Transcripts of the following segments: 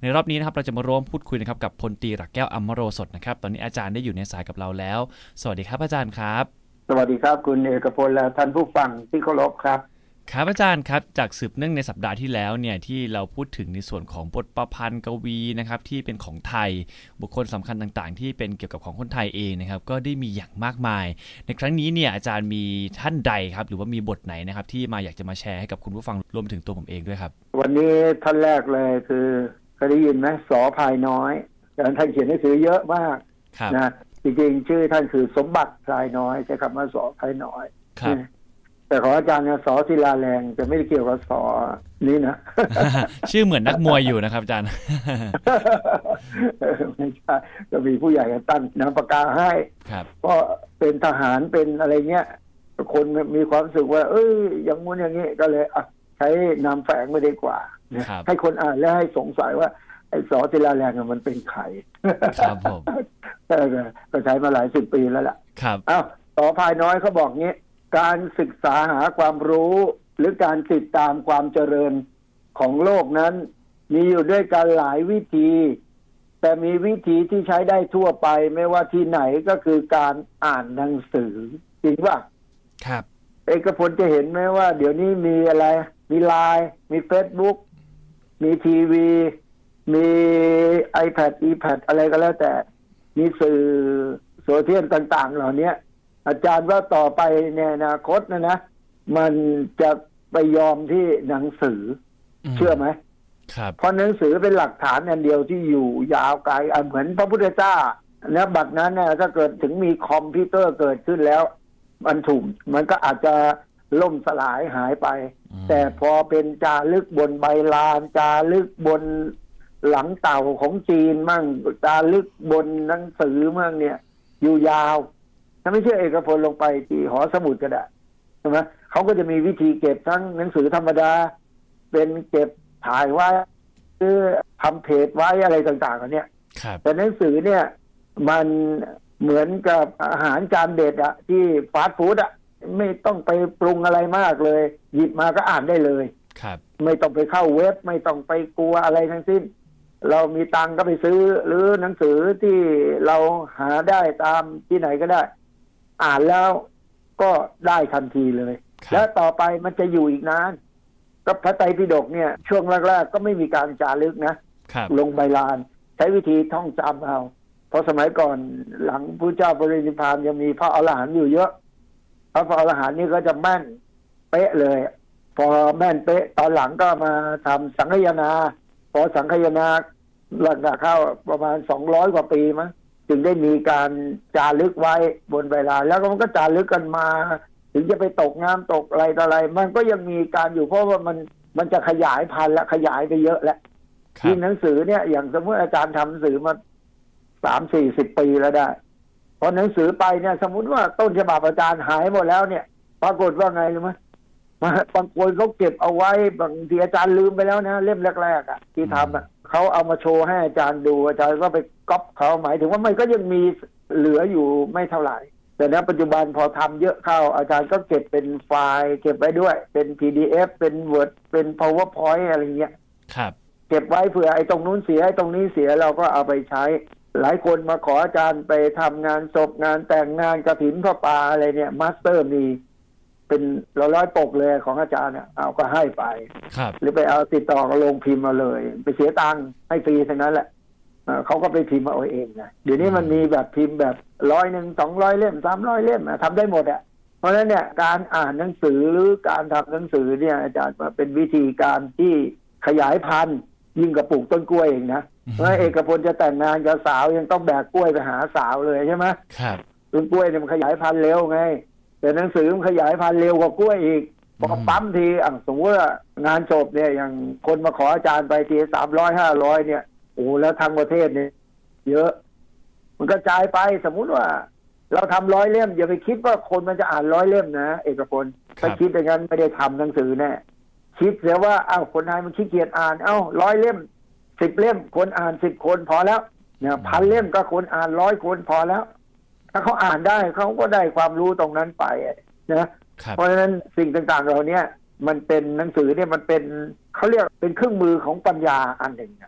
ในรอบนี้นะครับเราจะมาร่วมพูดคุยนะครับกับพลตรีหลักแก้วอมโรสดนะครับตอนนี้อาจารย์ได้อยู่ในสายกับเราแล้วสวัสดีครับอาจารย์ครับสวัสดีครับคุณเอกพลและท่านผู้ฟังที่เคารพครับครับอาจารย์ครับจากสืบเนื่องในสัปดาห์ที่แล้วเนี่ยที่เราพูดถึงในส่วนของบทประพันธ์กวีนะครับที่เป็นของไทยบุคคลสำคัญต่างๆที่เป็นเกี่ยวกับของคนไทยเองนะครับก็ได้มีอย่างมากมายในครั้งนี้เนี่ยอาจารย์มีท่านใดครับหรือว่ามีบทไหนนะครับที่มาอยากจะมาแชร์ให้กับคุณผู้ฟังรวมถึงตัวผมเองด้วยครับวันนี้ท่านแรกเลยคือเคยได้ยินไหมส.พายน้อยท่านเขียนหนังสือเยอะมากนะจริงๆชื่อท่านคือสมบัติพายน้อยใช้คำว่าส.พายน้อยแต่ของอาจารย์ส.ศิลาแรงจะไม่ได้เกี่ยวกับส.นี้นะชื่อเหมือนนักมวยอยู่นะครับอาจารย์ไม่ใช่ก็มีผู้ใหญ่ตั้งนามปากกาให้ก็เป็นทหารเป็นอะไรเงี้ยคนมีความรู้สึกว่าอย่างงู้นอย่างนี้ก็เลยใช้นามแฝงไม่ได้กว่าให้คนอ่านและให้สงสัยว่าไอ้ส.ศิลาแรงมันเป็นใครครับผมก็ใช้มาหลาย10 ปีแล้วล่ะครับส.พายน้อยเขาบอกงี้การศึกษาหาความรู้หรือการติดตามความเจริญของโลกนั้นมีอยู่ด้วยกันหลายวิธีแต่มีวิธีที่ใช้ได้ทั่วไปไม่ว่าที่ไหนก็คือการอ่านหนังสือจริงป่ะครับเอกพลจะเห็นไหมว่าเดี๋ยวนี้มีอะไรมีไลน์มี Facebook มีทีวีมี iPad อะไรก็แล้วแต่มีสื่อโซเชียลต่างๆเหล่านี้อาจารย์ว่าต่อไปในอนาคตนะมันจะไปยอมที่หนังสือเชื่อไหมครับเพราะหนังสือเป็นหลักฐานอันเดียวที่อยู่ยาวไกลเหมือนพระพุทธเจ้าแล้วบัดนั้นเนี่ยถ้าเกิดถึงมีคอมพิวเตอร์เกิดขึ้นแล้วมันก็อาจจะล่มสลายหายไปแต่พอเป็นจารึกบนใบลานจารึกบนหลังเต่าของจีนมั่งจารึกบนหนังสือมั่งเนี่ยอยู่ยาวถ้าไม่เชื่อเอกพลลงไปที่หอสมุดก็ได้ใช่ไหมเขาก็จะมีวิธีเก็บทั้งหนังสือธรรมดาเป็นเก็บถ่ายไว้หรือทำเพจไว้อะไรต่างๆกันเนี่ยแต่หนังสือเนี่ยมันเหมือนกับอาหารจานเด็ดอะที่ฟาสต์ฟู้ดอะไม่ต้องไปปรุงอะไรมากเลยหยิบมาก็อ่านได้เลยไม่ต้องไปเข้าเว็บไม่ต้องไปกลัวอะไรทั้งสิ้นเรามีตังก็ไปซื้อหรือหนังสือที่เราหาได้ตามที่ไหนก็ได้อ่านแล้วก็ได้ทันทีเลยแล้วต่อไปมันจะอยู่อีกนานก็พระไตรปิฎกเนี่ยช่วงแรกๆก็ไม่มีการจารึกนะลงใบลานใช้วิธีท่องจำเอาเพราะสมัยก่อนหลังพระเจ้าปรินิพพานยังมีพระอรหันต์อยู่เยอะพระอรหันต์นี่ก็จะแม่นเป๊ะเลยพอแม่นเป๊ะตอนหลังก็มาทำสังฆยนาพอสังฆยนาหลังเข้าประมาณ200 กว่าปีมั้งจึงได้มีการจารึกไว้บนใบลานแล้วมันก็จารึกกันมาถึงจะไปตกน้ำตกอะไรต่ออะไรมันก็ยังมีการอยู่เพราะว่ามันจะขยายพันธุ์และขยายไปเยอะแล้วยิ่งหนังสือเนี่ยอย่างสมมติอาจารย์ทำหนังสือมา30-40 ปีแล้วได้พอหนังสือไปเนี่ยสมมติว่าต้นฉบับอาจารย์หายหมดแล้วเนี่ยปรากฏว่าไงรู้ไหมบางคนเขาเก็บเอาไว้บางทีอาจารย์ลืมไปแล้วนะเล่มแรกๆอ่ะที่ทำอ่ะเขาเอามาโชว์ให้อาจารย์ดูอาจารย์ก็ไปก๊อปเขาหมายถึงว่ามันก็ยังมีเหลืออยู่ไม่เท่าไหร่แต่ในปัจจุบันพอทำเยอะเข้าอาจารย์ก็เก็บเป็นไฟล์เก็บไว้ด้วยเป็น PDF เป็น Word เป็น PowerPoint อะไรเงี้ยครับเก็บไว้เผื่อไอ้ตรงนู้นเสียไอ้ตรงนี้เสียเราก็เอาไปใช้หลายคนมาขออาจารย์ไปทำงานศพงานแต่งงานกฐินพระป่าอะไรเนี่ยมาสเตอร์มีเป็นร้อยปกเลยของอาจารย์เนี่ยเอาก็ให้ไปหรือไปเอาติดต่อกับโรงพิมพ์มาเลยไปเสียตังค์ให้ฟรีทั้งนั้นแหละเขาก็ไปพิมพ์เอาเองนะเดี๋ยวนี้มันมีแบบพิมพ์แบบ100 200 เล่ม300 เล่มทำได้หมดอ่ะเพราะฉะนั้นเนี่ยการอ่านหนังสือหรือการทำหนังสือเนี่ยอาจารย์ว่าเป็นวิธีการที่ขยายพันธุ์ยิ่งกับปลูกต้นกล้วยเองนะเพราะเอกพลจะแต่งงานกับสาวยังต้องแบกกล้วยไปหาสาวเลยใช่ไหมครับต้นกล้วยเนี่ยมันขยายพันธุ์เร็วไงแต่หนังสือมันขยายพันธุ์เร็วกว่ากล้วยอีกพอปั๊มทีสมมติว่างานศพเนี่ยอย่างคนมาขออาจารย์ไปที300-500เนี่ยโอ้แล้วทั้งประเทศเนี่ยเยอะมันกระจายไปสมมุติว่าเราทำ100 เล่มอย่าไปคิดว่าคนมันจะอ่าน100 เล่มนะเอกพลถ้าคิดอย่างนั้นไม่ได้ทำหนังสือแน่คิดเสียว่าคนไทยมันขี้เกียจอ่าน100 เล่ม10 เล่มคนอ่าน10 คนพอแล้วเนี่ย1,000 เล่มก็คนอ่าน100 คนพอแล้วถ้าเขาอ่านได้เขาก็ได้ความรู้ตรงนั้นไปนะเพราะฉะนั้นสิ่งต่างๆเหล่านี้มันเป็นหนังสือเนี่ยมันเป็นเขาเรียกเป็นเครื่องมือของปัญญาอันหนึ่ง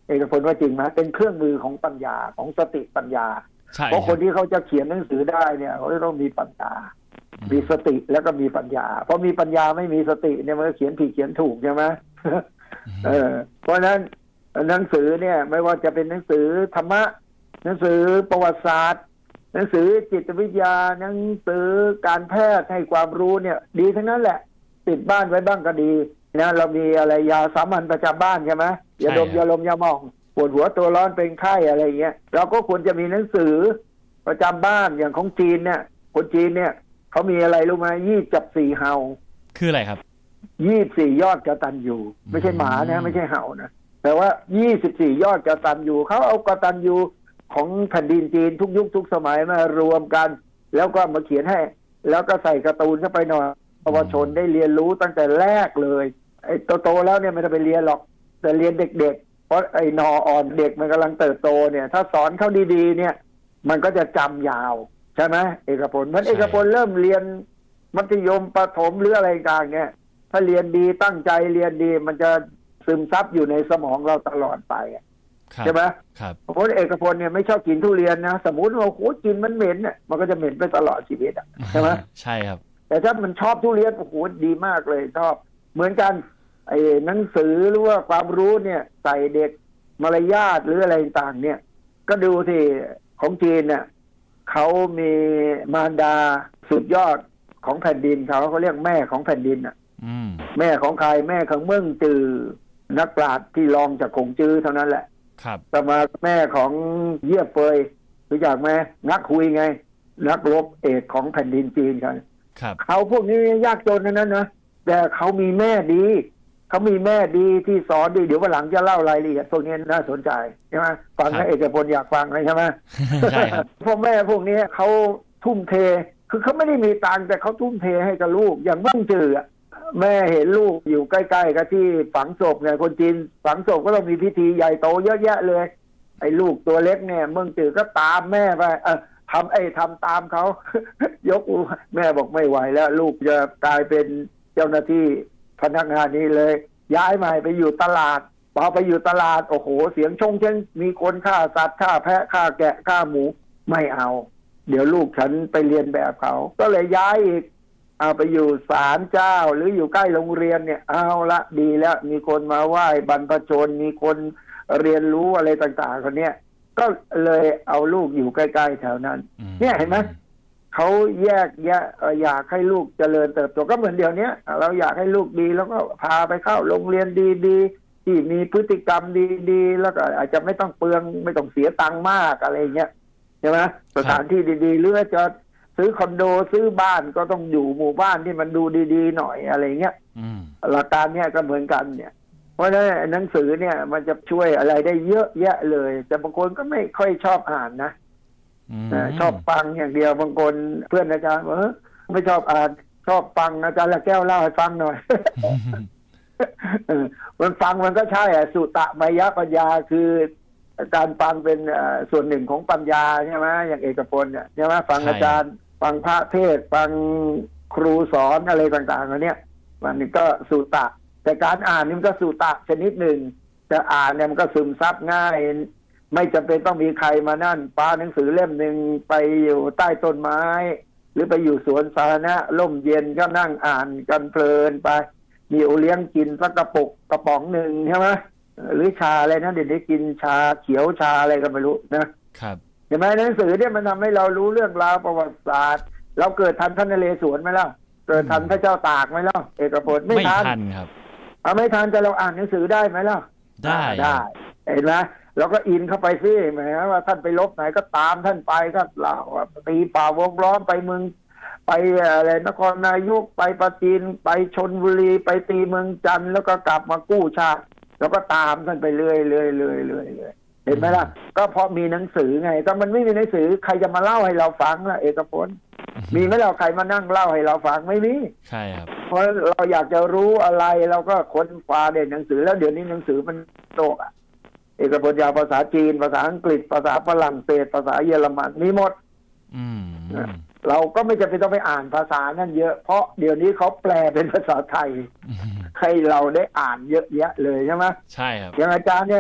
เอกพลว่าจริงไหมเป็นเครื่องมือของปัญญาของสติปัญญาเพราะคนที่เขาจะเขียนหนังสือได้เนี่ยเขาต้องมีปัญญามีสติแล้วก็มีปัญญาเพราะมีปัญญาไม่มีสติเนี่ยมันก็เขียนผิดเขียนถูกใช่ไหมเพราะฉะนั้นหนังสือเนี่ยไม่ว่าจะเป็นหนังสือธรรมะหนังสือประวัติศาสตร์หนังสือจิตวิทยาหนังสือการแพทย์ให้ความรู้เนี่ยดีทั้งนั้นแหละติดบ้านไว้บ้างก็ดีนะเรามีอะไรยาสามัญประจำบ้านใช่ไหมยาดมยาลมยาหม่องปวดหัวตัวร้อนเป็นไข้อะไรเงี้ยเราก็ควรจะมีหนังสือประจำบ้านอย่างของจีนเนี่ยคนจีนเนี่ยเขามีอะไรรู้ไหม24เห่าคืออะไรครับ 24ยอดกตัญญูไม่ใช่หมานะไม่ใช่เห่านะแต่ว่า24ยอดกตัญญูเขาเอากตัญญูของแผ่นดินจีนทุกยุคทุกสมัยมารวมกันแล้วก็มาเขียนให้แล้วก็ใส่การ์ตูนเข้าไปหน่อยเยาวชนได้เรียนรู้ตั้งแต่แรกเลยไอ้โตๆแล้วเนี่ยไม่ต้องไปเรียนหรอกแต่เรียนเด็กๆเพราะไอ้นออ่อนเด็กมันกำลังเติบโตเนี่ยถ้าสอนเขาดีๆเนี่ยมันก็จะจำยาวใช่ไหมเอกพลมันเอกพลเริ่มเรียนมัธยมประถมหรืออะไรต่างเนี่ยถ้าเรียนดีตั้งใจเรียนดีมันจะซึมซับอยู่ในสมองเราตลอดไปใช่ไหมเพราะเอกพลเนี่ยไม่ชอบกินทุเรียนนะสมมติว่าโอ้โหกินมันเหม็นเนี่ยมันก็จะเหม็นไปตลอดชีวิตใช่ไหมใช่ครับแต่ถ้ามันชอบทุเรียนโอ้โหดีมากเลยชอบเหมือนกันไอ้หนังสือหรือว่าความรู้เนี่ยใส่เด็กมารยาทหรืออะไรต่างเนี่ยก็ดูที่ของจีนเนี่ยเขามีมารดาสุดยอดของแผ่นดินเขาเรียกแม่ของแผ่นดินแม่ของใครแม่ของเมืองจือนักปราชญ์ที่รองจากคงจื้อเท่านั้นแหละต่อมาแม่ของเยี่ยเฟยรู้จักไหมนักคุยไงนักรบเอกของแผ่นดินจีนกันเขาพวกนี้ยากจนนั้นนะแต่เขามีแม่ดีเขามีแม่ดีที่สอนดีเดี๋ยววันหลังจะเล่ารายละเอียดพวกนี้น่าสนใจใช่ไหมฟังให้เอกพลอยากฟังเลยใช่ไหมใช่ครับพ่อแม่พวกนี้เขาทุ่มเทคือเขาไม่ได้มีตังค์แต่เขาทุ่มเทให้กับลูกอย่างมั่งจือแม่เห็นลูกอยู่ใกล้ๆกับที่ฝังศพไงคนจีนฝังศพก็ต้องมีพิธีใหญ่โตเยอะแยะเลยไอ้ลูกตัวเล็กเนี่ยมั่งจือก็ตามแม่ไปทำตามเขา ยกแม่บอกไม่ไหวแล้วลูกจะกลายเป็นเจ้าหน้าที่พนักงานนี้เลยย้ายมาไปอยู่ตลาดพอไปอยู่ตลาดโอ้โหเสียงชงเชงมีคนฆ่าสัตว์ฆ่าแพะฆ่าแกะฆ่าหมูไม่เอาเดี๋ยวลูกฉันไปเรียนแบบเขาก็เลยย้ายอีกเอาไปอยู่ศาลเจ้าหรืออยู่ใกล้โรงเรียนเนี่ยเอาละดีแล้วมีคนมาไหว้บรรพชนมีคนเรียนรู้อะไรต่างๆคนเนี้ยก็เลยเอาลูกอยู่ใกล้ๆแถวนั้นเนี่ยเห็นไหมเขาแยกแยะอยากให้ลูกเจริญเติบโตก็เหมือนเดี๋ยวนี้เราอยากให้ลูกดีแล้วก็พาไปเข้าโรงเรียนดีๆที่มีพฤติกรรมดีๆแล้วก็อาจจะไม่ต้องเปลืองไม่ต้องเสียตังค์มากอะไรเงี้ยใช่ไหมสถานที่ดีๆหรือจะซื้อคอนโดซื้อบ้านก็ต้องอยู่หมู่บ้านที่มันดูดีๆหน่อยอะไรเงี้ยหลักการเนี้ยก็เหมือนกันเนี่ยเพราะฉะนั้นหนังสือเนี่ยมันจะช่วยอะไรได้เยอะแยะเลยแต่บางคนก็ไม่ค่อยชอบอ่านนะชอบฟังอย่างเดียวบางคนเพื่อนอาจารย์ไม่ชอบอ่านชอบฟังอาจารย์ละแก้วเล่าให้ฟังหน่อย มันฟังมันก็ใช่สุตมยปัญญาคือการฟังเป็นส่วนหนึ่งของปัญญาใช่ไหมอย่างเอกพลเนี่ยใช่ไหมฟังอาจารย์ฟังพระเทศฟังครูสอนอะไรต่างๆอันเนี้ยมันก็สุตะแต่การอ่านนี่มันก็สุตะชนิดหนึ่งแต่อ่านเนี่ยมันก็ซึมซับง่ายไม่จำเป็นต้องมีใครมานั่นปาหนังสือเล่มหนึ่งไปอยู่ใต้ต้นไม้หรือไปอยู่สวนสาธารณะร่มเย็นก็นั่งอ่านกันเพลินไปมีโอเลี้ยงกินสักกระป๋องหนึ่งใช่ไหมหรือชาอะไรนะเดี๋ยวนี้กินชาเขียวชาอะไรก็ไม่รู้นะครับเห็นไหมหนังสือเนี่ยมันทำให้เรารู้เรื่องราวประวัติศาสตร์เราเกิดทันพระนเรศวรไหมล่ะเกิดทันพระเจ้าตากไหมล่ะเอกพลไม่ทันครับไม่ทันแต่เราอ่านหนังสือได้ไหมล่ะได้เห็นไหมเราก็อินเข้าไปซิหมายว่าท่านไปลบไหนก็ตามท่านไปก็เราตีป่าวงล้อมไปเมืองไปอะไรนครนายกไปปราจีนไปชลบุรีไปตีเมืองจันทร์แล้วก็กลับมากู้ชาติแล้วก็ตามท่านไปเรื่อยเห็นไหมล่ะก็เพราะมีหนังสือไงถ้ามันไม่มีหนังสือใครจะมาเล่าให้เราฟังล่ะเอกพลมีไหมเราใครมานั่งเล่าให้เราฟังไม่มีใช่ครับเพราะเราอยากจะรู้อะไรเราก็ค้นคว้าในหนังสือแล้วเดี๋ยวนี้หนังสือมันโตเอกพลยาวภาษาจีนภาษาอังกฤษภาษาฝรั่งเศสภาษาเยอรมันมีหมดเราก็ไม่จำเป็นต้องไปอ่านภาษานั่นเยอะเพราะเดี๋ยวนี้เขาแปลเป็นภาษาไทยให้เราได้อ่านเยอะแยะเลยใช่ไหมใช่ครับอย่างอาจารย์เนี่ย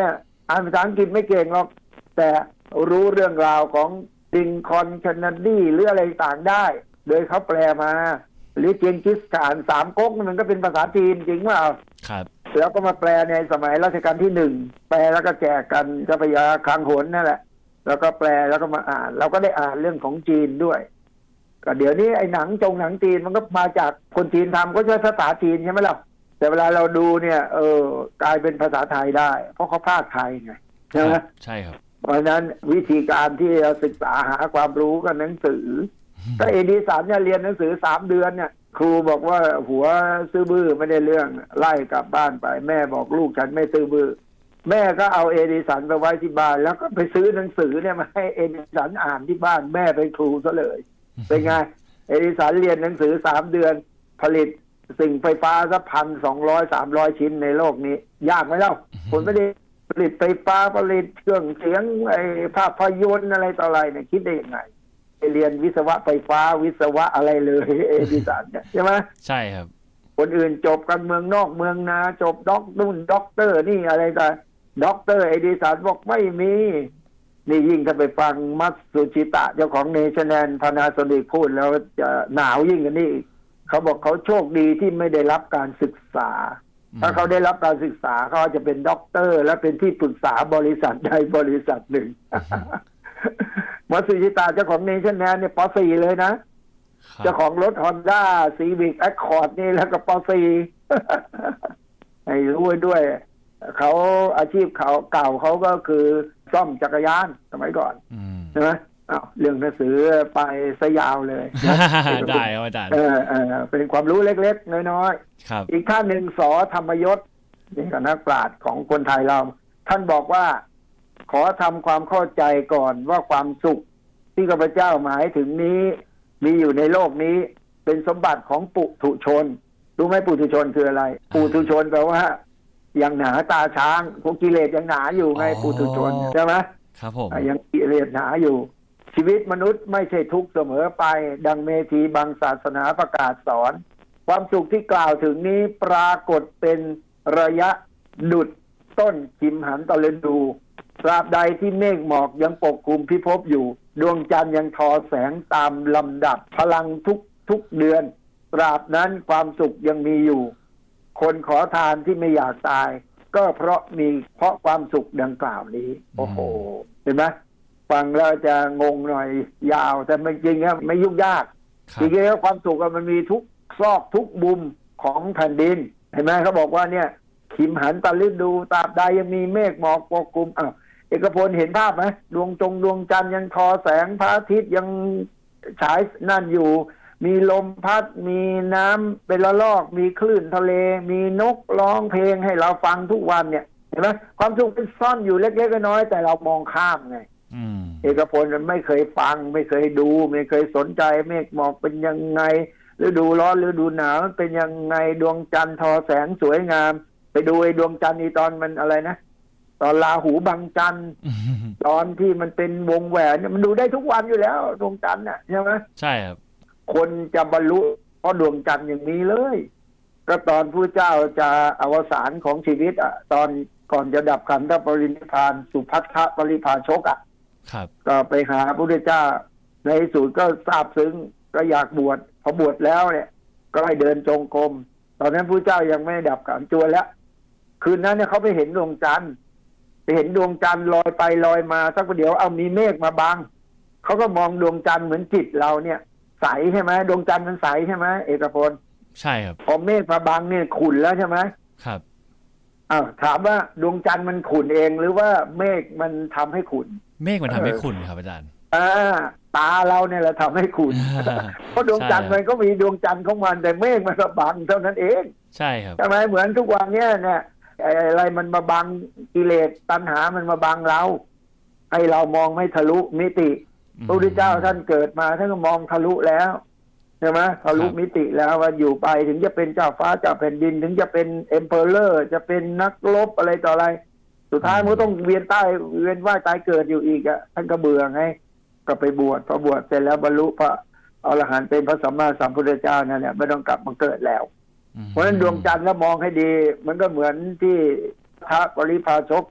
อ่านภาษาอังกฤษไม่เก่งหรอกแต่รู้เรื่องราวของลิงคอล์นเคนเนดีหรืออะไรต่างได้โดยเขาแปลมาหรือเจงกิสข่านสามก๊กมันก็เป็นภาษาจีนจริงว่าครับแล้วก็มาแปลในสมัยรัชกาลที่ 1แปลแล้วก็แจกกันเจ้าพระยาคลังหนนั่นแหละแล้วก็แปลแล้วก็มาอ่านเราก็ได้อ่านเรื่องของจีนด้วยก็เดี๋ยวนี้ไอ้หนังจีนมันก็มาจากคนจีนทำก็ใช้ภาษาจีนใช่ไหมล่ะแต่เวลาเราดูเนี่ยกลายเป็นภาษาไทยได้เพราะเขาพากย์ไทยไงใช่ไหมใช่ครับเพราะฉะนั้นวิธีการที่เราศึกษาหาความรู้กับหนังสือถ้าเอดิสันเนี่ยเรียนหนังสือ3 เดือนเนี่ยครูบอกว่าหัวซื่อบื้อไม่ได้เรื่องไล่กลับบ้านไปแม่บอกลูกฉันไม่ซื่อบื้อแม่ก็เอาเอดิสันไปไว้ที่บ้านแล้วก็ไปซื้อหนังสือเนี่ยมาให้เอดิสันอ่านที่บ้านแม่เป็นครูซะเลยเป็นไงเอดิสันเรียนหนังสือ3 เดือนผลิตสิ่งไฟฟ้าสัก1,200-300 ชิ้นในโลกนี้ยากไหมเล่าคนไม่ได้ผลิตไฟฟ้าผลิตเครื่องเสียงไอ้ภาพยนตร์อะไรต่ออะไรเนี่ยคิดได้ยังไงเรียนวิศวะไฟฟ้าวิศวะอะไรเลยเอดิสันเนี่ยใช่ไหมใช่ครับคนอื่นจบกันเมืองนอกเมืองนาจบด็อกเตอร์นี่อะไรกันด็อกเตอร์เอดิสันบอกไม่มีนี่ยิ่งถ้าไปฟังมัตสุชิตะเจ้าของเนชั่นแนลพานาโซนิกพูดแล้วจะหนาวยิ่งกันนี่เขาบอกเขาโชคดีที่ไม่ได้รับการศึกษาถ้าเขาได้รับการศึกษาเขาจะเป็นด็อกเตอร์และเป็นที่ปรึกษาบริษัทใดบริษัทหนึ่งมัตสุชิตะเจ้าของเนชั่นแนลเนี่ยป.4 เลยนะเจ้าของรถ Honda Civic Accord นี่แล้วก็ป.4 ให้รู้ด้วยเขาอาชีพเขาเก่าเขาก็คือซ่อมจักรยานสมัยก่อนใช่ไหมเรื่องหนังสือไปซะยาวเลยได้ครับอาจารย์เป็นความรู้เล็กๆน้อยๆอีกท่านหนึ่งส.ธรรมยศนี่ก็นักปราชญ์ของคนไทยเราท่านบอกว่าขอทำความเข้าใจก่อนว่าความสุขที่ข้าพเจ้าหมายถึงนี้มีอยู่ในโลกนี้เป็นสมบัติของปุถุชนรู้ไหมปุถุชนคืออะไรปุถุชนแปลว่ายังหนาตาช้างพวกกิเลสยังหนาอยู่ไงปุถุชนใช่ไหมครับผมยังกิเลสหนาอยู่ชีวิตมนุษย์ไม่ใช่ทุกข์เสมอไปดังเมธีบางศาสนาประกาศสอนความสุขที่กล่าวถึงนี้ปรากฏเป็นระยะดุจต้นคิมหันตะลึงดูตราบใดที่เมฆหมอกยังปกคลุมพิภพอยู่ดวงจันทร์ยังทอแสงตามลำดับพลังทุกเดือนตราบนั้นความสุขยังมีอยู่คนขอทานที่ไม่อยากตายก็เพราะความสุขดังกล่าวนี้โอ้โหเห็นไหมฟังแล้วจะงงหน่อยยาวแต่มันจริงๆไม่ยุ่งยากจริงๆแล้วความสุขมันมีทุกซอกทุกมุมของแผ่นดินเห็นไหมเขาบอกว่าเนี่ยขิมหันตะลึงดูตราบใดยังมีเมฆหมอกปกคลุมเอกพลเห็นภาพไหมดวงจันทร์ยังทอแสงพระอาทิตย์ยังฉายนั่นอยู่มีลมพัดมีน้ำเป็นละลอกมีคลื่นทะเลมีนกร้องเพลงให้เราฟังทุกวันเนี่ยเห็นไหมความสุขเป็นซ่อนอยู่เล็กๆน้อยๆแต่เรามองข้ามไงเอกพลไม่เคยฟังไม่เคยดูไม่เคยสนใจเมฆหมอกเป็นยังไงฤดูร้อนฤดูหนาวเป็นยังไงดวงจันทร์ทอแสงสวยงามไปดูไอ้ดวงจันทร์นี่ตอนมันอะไรนะตอนราหูบังจันทร์ตอนที่มันเป็นวงแหวนเนี่ยมันดูได้ทุกวันอยู่แล้วดวงจันทร์น่ะใช่ไหมใช่ครับคนจะบรรลุเพราะดวงจันทร์อย่างนี้เลยก็ตอนพระเจ้าจะอวสานของชีวิตตอนก่อนจะดับขันธปรินิพพานสุภัททปริภาชกครับก็ไปหาพระพุทธเจ้าในสุดก็ทราบซึ้งก็อยากบวชพอบวชแล้วเนี่ยก็ให้เดินจงกรมตอนนั้นพระเจ้ายังไม่ดับขันจวนแล้วคืนนั้นเนี่ยเขาไปเห็นดวงจันทร์ลอยไปลอยมาสักเดี๋ยวเอามีเมฆมาบังเขาก็มองดวงจันทร์เหมือนจิตเราเนี่ยใสใช่ไหมดวงจันทร์มันใสใช่ไหมเอกพลใช่ครับพอเมฆมาบังเนี่ยขุ่นแล้วใช่ไหมครับถามว่าดวงจันทร์มันขุ่นเองหรือว่าเมฆมันทำให้ขุ่นเมฆมันทำให้ขุ่นครับอาจารย์ตาเราเนี่ยแหละทำให้ขุ่นเพราะดวงจันทร์มันก็มีดวงจันทร์ของมันแต่เมฆมันมาบังเท่านั้นเองใช่ครับใช่ไหมเหมือนทุกวันเนี่ยอะไรมันมาบังกิเลสตัณหามันมาบังเราให้เรามองไม่ทะลุมิติพระพุทธเจ้าท่านเกิดมาท่านก็มองทะลุแล้วใช่ไหมทะลุมิติแล้วว่าอยู่ไปถึงจะเป็นเจ้าฟ้าเจ้าแผ่นดินถึงจะเป็นเอ็มเพอเรอร์จะเป็นนักรบอะไรต่ออะไรสุดท้ายมันต้องเวียนว่ายตายเกิดอยู่อีกท่านก็เบื่อไงก็ไปบวชพอบวชเสร็จแล้วบรรลุพระอรหันต์เป็นพระสัมมาสัมพุทธเจ้านั่นแหละไม่ต้องกลับมาเกิดแล้วเพราะฉะนั้นดวงจันทร์แล้วมองให้ดีมันก็เหมือนที่พระปริภาชก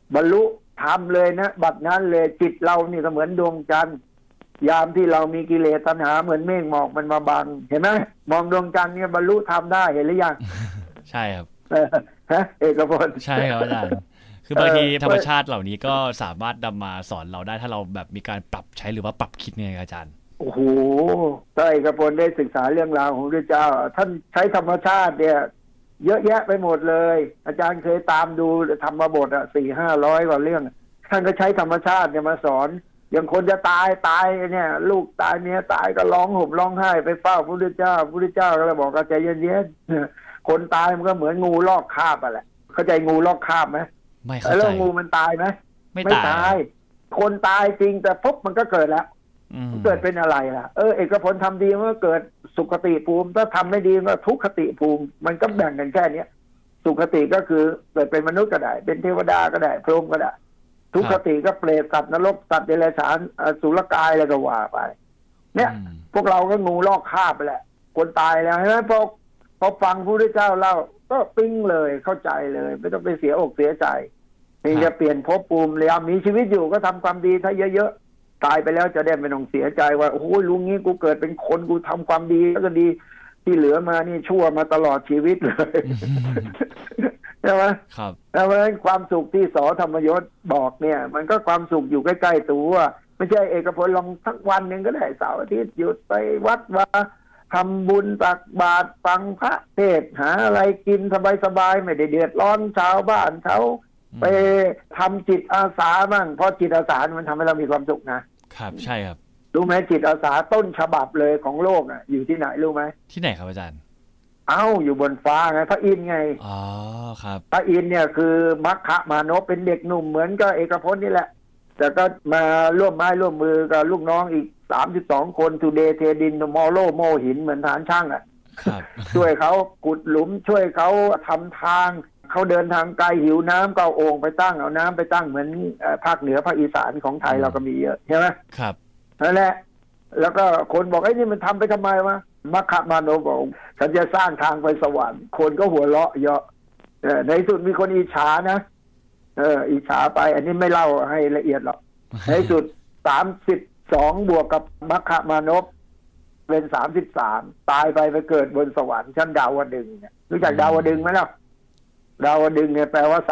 บรรลุธรรมเลยนะบัดนั้นเลยจิตเรานี่ก็เหมือนดวงจันทร์ยามที่เรามีกิเลสตัณหาเหมือนเมฆหมอกมันมาบังเห็นไหมมองดวงจันทร์เนี่ยบรรลุธรรมได้เห็นหรือยังใช่ครับเอกพลใช่ครับอาจารย์คือบางทีธรรมชาติเหล่านี้ก็สามารถนำมาสอนเราได้ถ้าเราแบบมีการปรับใช้หรือว่าปรับคิดไงอาจารย์โอ้โหใช่เอกพลได้ศึกษาเรื่องราวของพระเจ้าท่านใช้ธรรมชาติเนี่ยเยอะแยะไปหมดเลยอาจารย์เคยตามดูธรรมบท400-500 กว่าเรื่องท่านก็ใช้ธรรมชาติเนี่ยมาสอนอย่างคนจะตายเนี่ยลูกตายเมียตายก็ร้องห่มร้องไห้ไปเฝ้าพระพุทธเจ้าก็เลยบอกใจเย็นๆคนตายมันก็เหมือนงูลอกคราบแหละเข้าใจงูลอกคราบไหมไม่เข้าใจแล้วงูมันตายไหมไม่ตายคนตายจริงแต่ปุ๊บมันก็เกิดแล้วเกิดเป็นอะไรล่ะเอกพลทำดีมันก็เกิดสุขติภูมิถ้าทำไม่ดีก็ทุกขติภูมิมันก็แบ่งกันแค่นี้สุขติก็คือเกิดเป็นมนุษย์ก็ได้เป็นเทวดาก็ได้พรหมก็ได้ทุกขติก็เปรตสัตว์นรกสัตว์เดรัจฉานอสุรกายอะไรก็ว่าไปเนี่ยพวกเราก็งูลอกคราบไปแหละคนตายแล้วใช่ไหมพอฟังพระพุทธเจ้าเล่าก็ปิ้งเลยเข้าใจเลยไม่ต้องไปเสียอกเสียใจนี่จะเปลี่ยนภพภูมิแล้วมีชีวิตอยู่ก็ทำความดีถ้าเยอะๆตายไปแล้วจะได้ไม่ต้องเสียใจว่าโอ้โหลุงนี้กูเกิดเป็นคนกูทำความดีแล้วก็ดีที่เหลือมานี่ชั่วมาตลอดชีวิตเลยใช่ไหมครับแล้วเพราะฉะนั้นความสุขที่ส.ธรรมยศบอกเนี่ยมันก็ความสุขอยู่ใกล้ๆตัวไม่ใช่เอกพลลองทั้งวันหนึ่งก็ได้เสาร์อาทิตย์หยุดไปวัดว่าทำบุญตักบาตรฟังพระเทศน์หาอะไรกินสบายๆไม่ได้เดือดร้อนชาวบ้านเขาไปทำจิตอาสาบ้างเพราะจิตอาสามันทำให้เรามีความสุขนะครับใช่ครับรู้ไหมจิตอาสาต้นฉบับเลยของโลกอยู่ที่ไหนรู้ไหมที่ไหนครับอาจารย์อยู่บนฟ้าไงพระอินทร์ไงอ๋อครับพระอินทร์เนี่ยคือมัคคะมานพเป็นเด็กหนุ่มเหมือนกับเอกพจน์นี่แหละแต่ก็มาร่วมไม้ร่วมมือกับลูกน้องอีก32 คนทูเดย์เทดินมอโลโมหินเหมือนฐานช่างช่วยเขาขุดหลุมช่วยเขาทำทางเขาเดินทางไกลหิวน้ำก็เอาโอ่งไปตั้งเอาน้ำไปตั้งเหมือนภาคเหนือภาคอีสานของไทยเราก็มีเยอะใช่ไหมครับนั่นแหละแล้วก็คนบอกไอ้นี่มันทำไปทำไมวะมัคคะมานพบอกฉันจะสร้างทางไปสวรรค์คนก็หัวเราะเยอะในสุดมีคนอิจฉานะอิจฉาไปอันนี้ไม่เล่าให้ละเอียดหรอกในสุด32บวกกับมัคคะมานพเป็น33ตายไปเกิดบนสวรรค์ชั้นดาวดึงส์เนี่ยรู้จักดาวดึงส์ไหมล่ะดาวดึงส์เนี่ยแปลว่า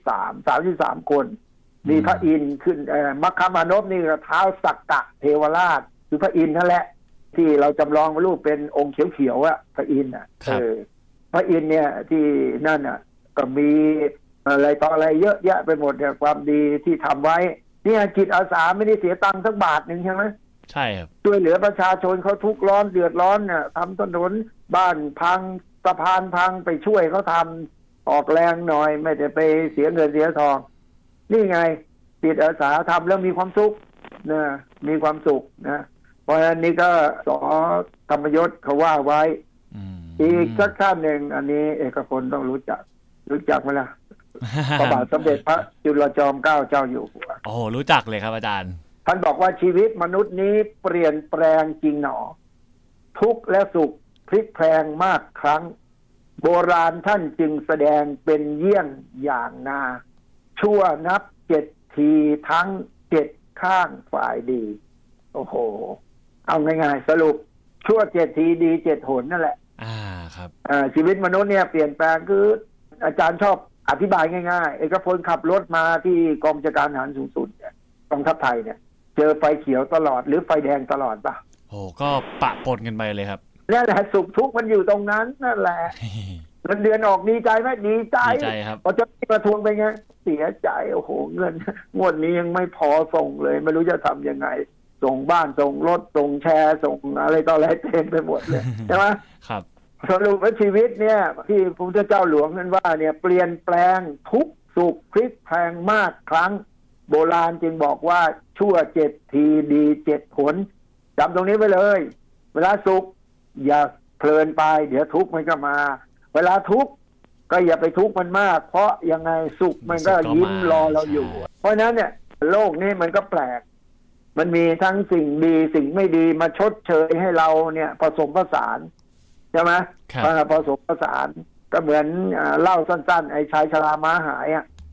33คนมีพระอินทร์ขึ้นมัคคะมานพนี่ก็เท้าสักกะเทวราชคือพระอินทร์นั่นแหละที่เราจำลองรูปเป็นองค์เขียวๆพระอินทร์พระอินทร์เนี่ยที่นั่นก็มีอะไรต่ออะไรเยอะแยะไปหมดเนี่ยความดีที่ทำไว้เนี่ยจิตอาสาไม่ได้เสียตังค์สักบาทนึงใช่ไหมใช่ครับช่วยเหลือประชาชนเขาทุกข์ร้อนเดือดร้อนเนี่ยทำถนนบ้านพังสะพานพังไปช่วยเขาทำออกแรงหน่อยไม่ได้ไปเสียเงินเสียทองนี่ไงจิตอาสาทำแล้วมีความสุขนะมีความสุขนะเพราะฉะนั้นนี่ก็ส.ธรรมยศเขาว่าไว้อีกสักท่านหนึ่งอันนี้เอกพลต้องรู้จักไหมล่ะ พระบาทสมเด็จพระจุลจอมเกล้าเจ้าอยู่หัวโอ้รู้จักเลยครับอาจารย์ท่านบอกว่าชีวิตมนุษย์นี้เปลี่ยนแปลงจริงหนอทุกข์และสุขพลิกแพลงมากครั้งโบราณท่านจึงแสดงเป็นเยี่ยงอย่างนาชั่วนับ7 ทีทั้ง7 ข้างฝ่ายดีโอ้โหเอาง่ายๆสรุปชั่ว7 ทีดี7 หนนั่นแหละครับชีวิตมนุษย์เนี่ยเปลี่ยนแปลงคืออาจารย์ชอบอธิบายง่ายๆเอกพลขับรถมาที่กองบัญชาการทหารสูงสุดกองทัพไทยเนี่ยเจอไฟเขียวตลอดหรือไฟแดงตลอดป่ะโอ้ก็ปะปนกันไปเลยครับนั่นแหละสุขทุกข์มันอยู่ตรงนั้นนั่นแหละเงินเดือนออกดีใจไหมดีใจครับพอจะประทวงไปไงเสียใจโอ้โหเงินงวดนี้ยังไม่พอส่งเลยไม่รู้จะทำยังไงส่งบ้านส่งรถส่งแชร์ส่งอะไรต่ออะไรเต็มไปหมดเลยใช่ไหมครับสรุปว่าชีวิตเนี่ยที่พระพุทธเจ้าหลวงนั้นว่าเนี่ยเปลี่ยนแปลงทุกสุขพลิกแพลงมากครั้งโบราณจึงบอกว่าชั่ว7 ทีดี7 หนจำตรงนี้ไว้เลยเวลาสุขอย่าเพลินไปเดี๋ยวทุกข์มันก็มาเวลาทุกข์ก็อย่าไปทุกข์มันมากเพราะยังไงสุขมันก็ยิ้มรอเราอยู่เพราะนั้นเนี่ยโลกนี้มันก็แปลกมันมีทั้งสิ่งดีสิ่งไม่ดีมาชดเชยให้เราเนี่ยผสมผสานใช่ไหมผสมผสานก็เหมือนเล่าสั้นๆไอ้ชายชราม้าหาย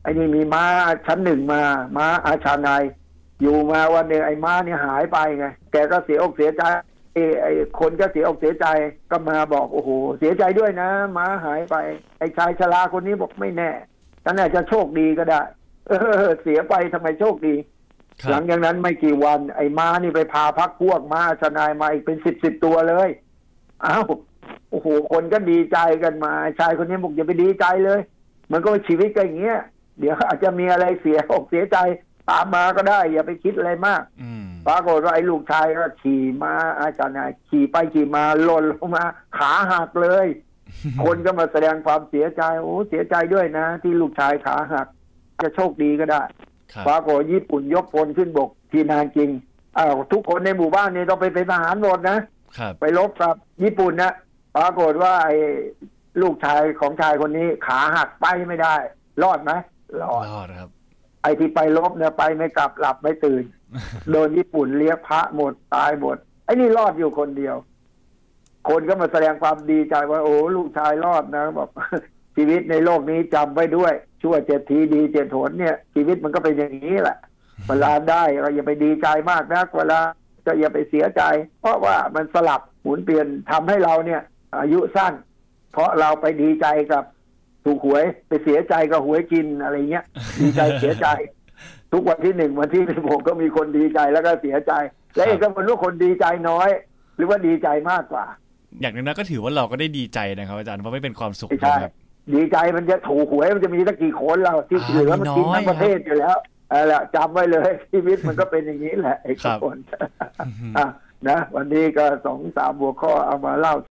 ไอ้นี่มีม้าชั้นหนึ่งมาม้าอาชาไนอยู่มาวันหนึ่งไอ้ม้าเนี่ยหายไปไงแกก็เสียอกเสียใจไอ้คนก็เสียอกเสียใจก็มาบอกโอ้โหเสียใจด้วยนะม้าหายไปไอ้ชายชราคนนี้บอกไม่แน่ท่านอาจจะโชคดีก็ได้เสียไปทำไมโชคดีหลังจากนั้นไม่กี่วันไอ้ม้านี่ไปพาพักพวกม้าอาชาไนมาอีกเป็น10ตัวเลยอ้าวโอ้โหคนก็ดีใจกันมาชายคนนี้บอกอย่าไปดีใจเลยมันก็ชีวิตก็อย่างเงี้ยเดี๋ยวอาจจะมีอะไรเสียอกเสียใจตามมาก็ได้อย่าไปคิดอะไรมากปรากฏว่าไอ้ลูกชายก็ขี่ม้าอาจารย์นายขี่ไปขี่มาหล่นลงมาขาหักเลย คนก็มาแสดงความเสียใจโอ้เสียใจด้วยนะที่ลูกชายขาหักจะโชคดีก็ได้ปรากฏญี่ปุ่นยกพลขึ้นบกที่นานจริงทุกคนในหมู่บ้านนี่ต้องไปเป็นทหารหมดนะไปรบกับญี่ปุ่นนะปรากฏว่าไอ้ลูกชายของชายคนนี้ขาหักไปไม่ได้รอดไหมรอดครับไอ้ที่ไปรบเนี่ยไปไม่กลับหลับไม่ตื่น โดนญี่ปุ่นเลี้ยงพระหมดตายหมดไอ้นี่รอดอยู่คนเดียว คนก็มาแสดงความดีใจว่าโอ้ลูกชายรอดนะบอก ชีวิตในโลกนี้จำไว้ด้วยชั่ว7 ทีดี7 หนเนี่ยชีวิตมันก็เป็นอย่างนี้แหละเวลาได้ก็อย่าไปดีใจมากนะเวลาก็อย่าไปเสียใจเพราะว่ามันสลับหมุนเปลี่ยนทำให้เราเนี่ยอายุสั้นเพราะเราไปดีใจกับถูกหวยไปเสียใจกับหวยกินอะไรเงี้ยดีใจเสียใจทุกวันที่1วันที่16ก็มีคนดีใจแล้วก็เสียใจและเอกมันว่าคนดีใจน้อยหรือว่าดีใจมากกว่าอย่างนั้นก็ถือว่าเราก็ได้ดีใจนะครับอาจารย์เพราะไม่เป็นความสุขนะครับดีใจมันจะถูกหวยมันจะมีตั้งกี่คนเราที่เหลือมันกินทั้งประเทศอยู่แล้วแหละจำไว้เลยชีวิตมันก็เป็นอย่างนี้แหละไอ้คนนะวันนี้ก็2-3 หัวข้อเอามาเล่า